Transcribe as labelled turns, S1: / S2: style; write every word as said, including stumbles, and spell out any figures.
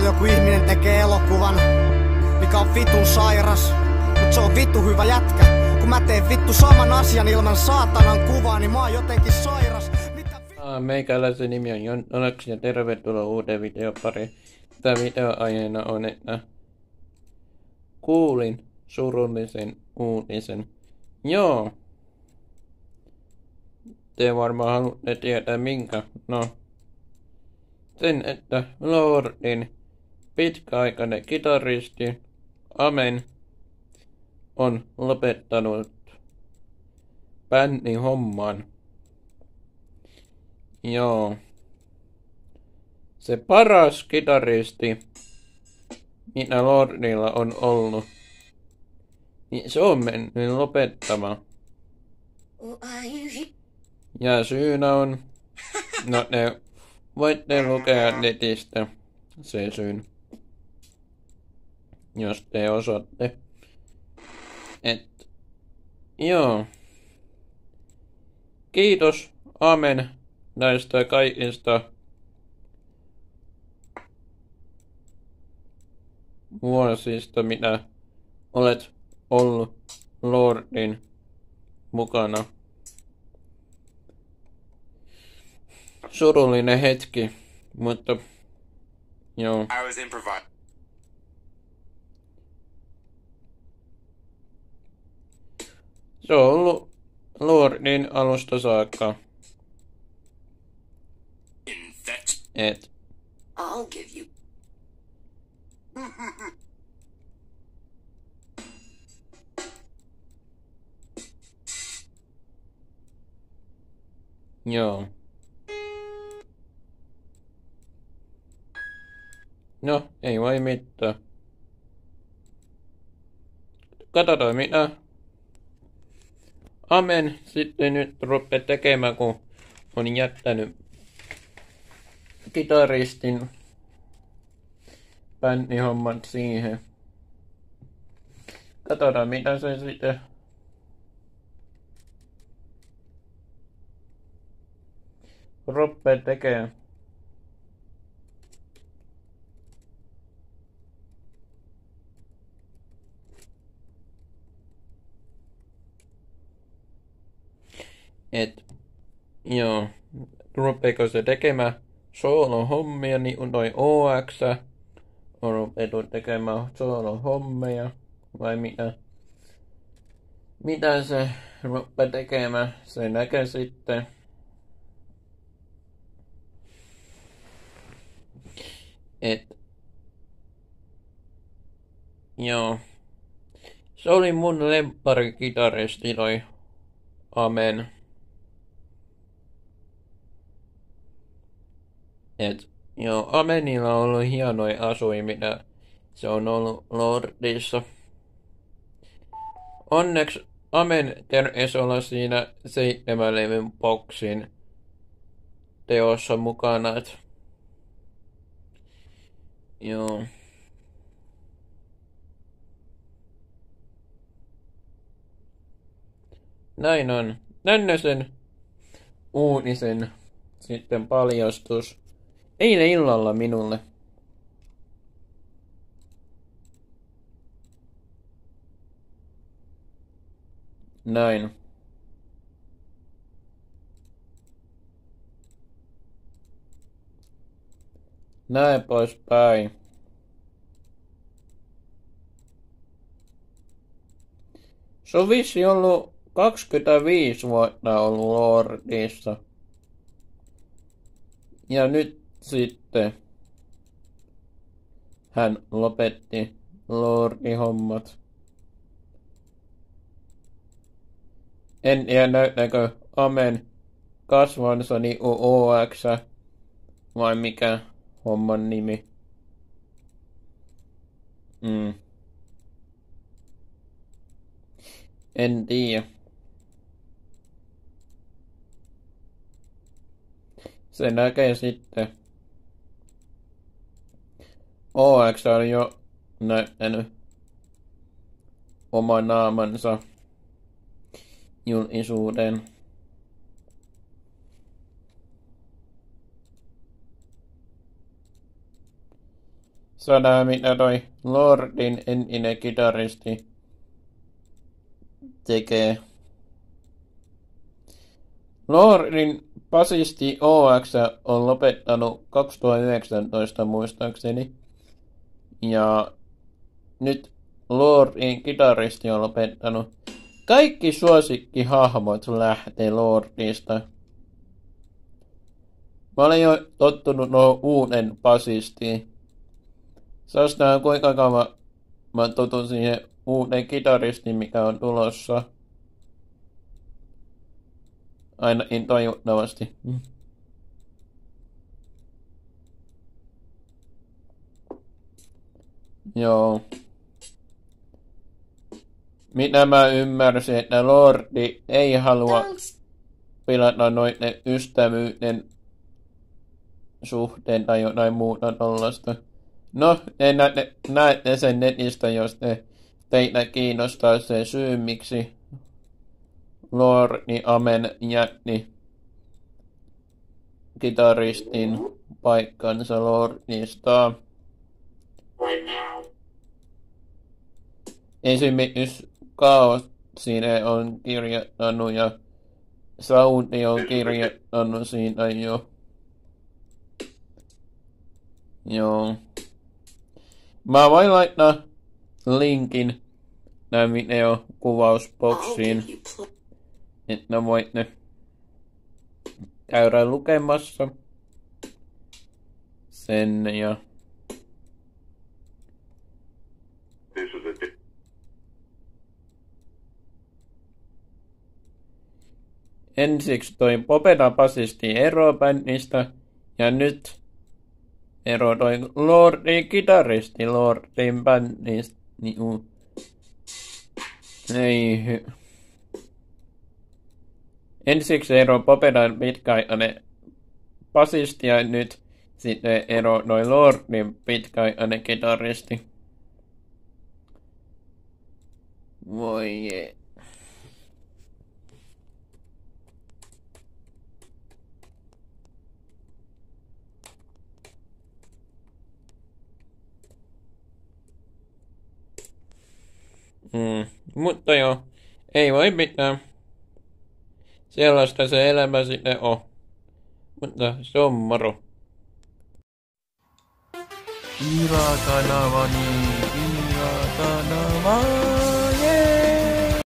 S1: Tuolla joku ihminen tekee elokuvan, mikä on vitun sairas, mut se on vittu hyvä jätkä. Kun mä teen vittu saman asian ilman saatanan kuvaa, niin mä oon jotenkin sairas. Mitä vi-
S2: Meikäläisen nimi on Jon Oleksi ja tervetuloa uuteen videopariin. Tämä videoaiheena on, että kuulin surullisen uutisen. Joo. Te varmaan haluatte tietää minkä. No. Sen, että Lordin pitkäaikainen kitaristi Amen on lopettanut bändin homman. Joo. Se paras kitaristi, mitä Lordilla on ollut, niin se on mennyt lopettamaan. Ja syynä on, no ne voitte lukea netistä se syyn, jos te osaatte. Et, joo. Kiitos, Amen, näistä kaikista vuosista, mitä olet ollut Lordin mukana. Surullinen hetki, mutta joo.
S3: I was improvising.
S2: Se on ollut Lordin alusta saakka. Et.
S3: I'll give you.
S2: Joo. No, ei voi mitään. Katsotaan mitä Amen sitten nyt rupeaa tekemään, kun on jättänyt kitaristin bändihommat siihen. Katsotaan mitä se sitten rupeaa tekemään. Et, joo, rupeeko se tekemään solo-hommia, niin kuin toi O X on rupeettu tekemään solo-hommia, vai mitä? Mitä se rupeaa tekemään, se näkee sitten. Et, joo, se oli mun lemppari-kitaristi toi Amen. Et, joo, Amenilla on ollut hienoja asuja, mitä se on ollut Lordissa. Onneksi Amen kerkesi olla siinä seitsemän levyn boksin teossa mukana. Et, joo. Näin on. Tänne sen uutisen sitten paljastus. Eilen illalla minulle. Näin. Näin poispäin. Se on vissi ollut kaksikymmentäviisi vuotta ollut Lordissa. Ja nyt sitten hän lopetti Lordin hommat. En tiedä näyttääkö Amen kasvansa niin O X vai mikä homman nimi. Mm. En tiedä. Se näkee sitten. O X on jo näyttänyt oman naamansa julkisuuteen. Saadaan mitä toi Lordin entinen kitaristi tekee. Lordin basisti O X on lopettanut kaksituhattayhdeksäntoista muistaakseni. Ja nyt Lordin kitaristi on lopettanut. Kaikki suosikkihahmot lähtee Lordista. Mä olin jo tottunut no uuden basistiin. Saastaan kuinka kauan mä totun siihen uuden kitaristiin, mikä on tulossa. Ainakin toivottavasti. Mm. Joo. Mitä mä ymmärsin, että Lordi ei halua pilata noiden ystävyyden suhteen tai jotain muuta tollasta. No, te näette, näette sen netistä, jos te, teitä kiinnostaa se syy, miksi Lordi Amen jätti kitaristin paikkansa Lordista. Esimerkiksi Kaos siinä on kirjoittanut ja Sauti on kirjoittanut siinä jo. Joo. Mä voin laittaa linkin nää video kuvausboksiin, että voitte käydä lukemassa sen ja ensiksi toi Popeda basisti ero bändistä ja nyt ero toi Lordin kitaristi Lordin bändistä. Niin, ei hy. Ensiksi ero Popedan pitkäaikainen basisti ja nyt sitten ero toi Lordin pitkäaikainen kitaristi. Voi jee. Mm, mutta joo, ei voi mitään. Sellaista se elämä sitten on. Mutta se on moro.
S4: Ira kanavani, ira kanavani.